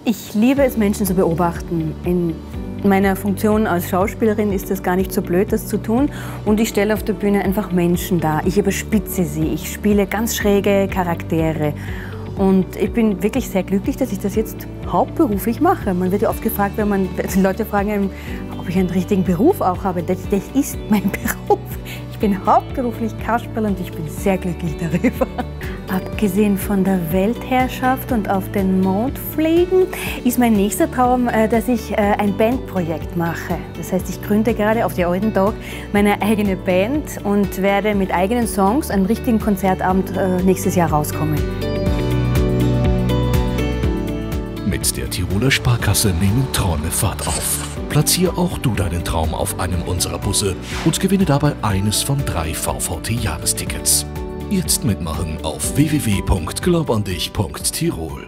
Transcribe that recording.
Ich liebe es, Menschen zu beobachten. In meiner Funktion als Schauspielerin ist es gar nicht so blöd, das zu tun. Und ich stelle auf der Bühne einfach Menschen dar. Ich überspitze sie. Ich spiele ganz schräge Charaktere. Und ich bin wirklich sehr glücklich, dass ich das jetzt hauptberuflich mache. Man wird ja oft gefragt, wenn Leute fragen, ob ich einen richtigen Beruf auch habe. Das ist mein Beruf. Ich bin hauptberuflich Kasperl und ich bin sehr glücklich darüber. Abgesehen von der Weltherrschaft und auf den Mond fliegen, ist mein nächster Traum, dass ich ein Bandprojekt mache. Das heißt, ich gründe gerade auf die alten Tag meine eigene Band und werde mit eigenen Songs einen richtigen Konzertabend nächstes Jahr rauskommen. Mit der Tiroler Sparkasse nehmen Träume Fahrt auf. Platziere auch du deinen Traum auf einem unserer Busse und gewinne dabei eines von 3 VVT-Jahrestickets. Jetzt mitmachen auf www.glaubandich.tirol.